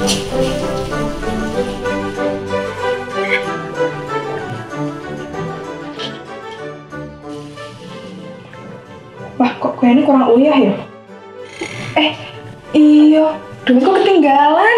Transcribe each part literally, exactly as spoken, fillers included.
Wah, kok kayaknya kurang uyah ya? Eh, iya, duitku ketinggalan.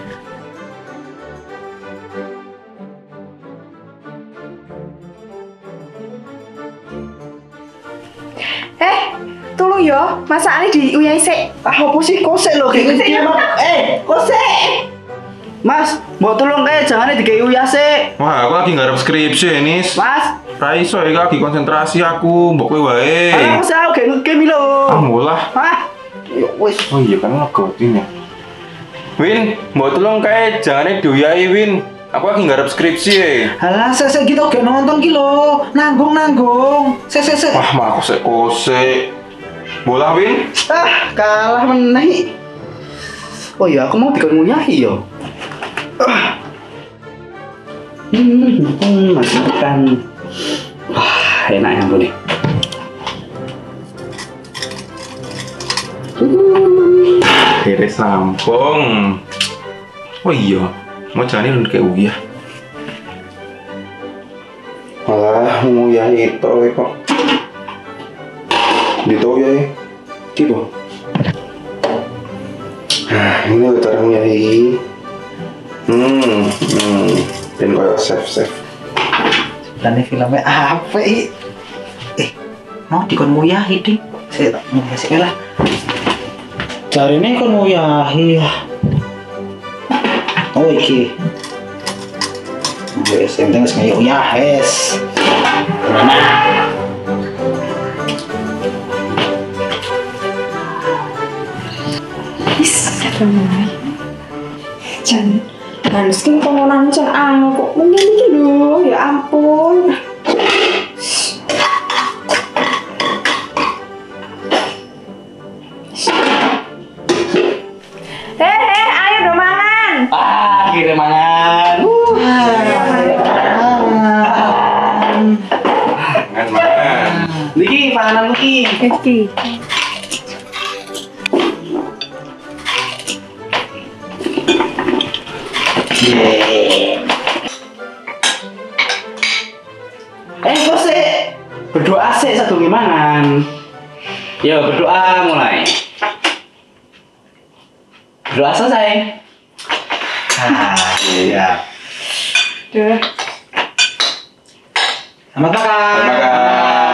Eh, tolong yo, masakane diuyahi sik. Ah, apa sih kosek lho kayak gini, Mas? Eh, kosek. Mas, mau tolong kayak jangan dikei uyah sik. Wah, aku lagi ngarep skripsi ini. Mas, Ra iso iki lagi konsentrasi aku, mbok kowe wae. alah aku sao kayak ngegame lho. Ah, mulah. Hah? Yo wis. Oh iya kan ngegotin ya. Win, mbok tolong kae jangan diuyahi Win. Aku lagi ngarep skripsi ya. Halah, sesek gitu gak nonton ki lho. Nanggung nanggung. Sesek sesek. Wah, mah kosek-kosek. Bola Win. Ah, kalah meneh. Oh iya, aku mau bikin nguyahi yo. Ah. Hmm, hmm, masukkan. Wah, enak yang nih. Beres rampung. Oh iya, mau jalan kayak uyah. Alah, mau uyah itu kok. Dito uyah. Tipo. Nah, ini udah cara nguyahi. Hmm, hmm. Dan kayak save-save. Sebenarnya filmnya apa i? Eh, mau dikon nguyahi ding. Saya tak nguyahi sih lah. Cari ini kon nguyahi ya. Oh iki. Wes, yang penting wis nguyah wes. Mana? Is, bener. Jan, harus ki pengonan jan angel kok mungkin iki lho, ya ampun. Heh, heh, ayo dong mangan. Ah, kira mangan. Uh. Makan, makan. Niki panganan niki. Iki. Eh, kok sih berdoa sih satu gimangan. Yo, berdoa mulai. Berdoa selesai. Ah, iya. Duh. Selamat makan. Makan.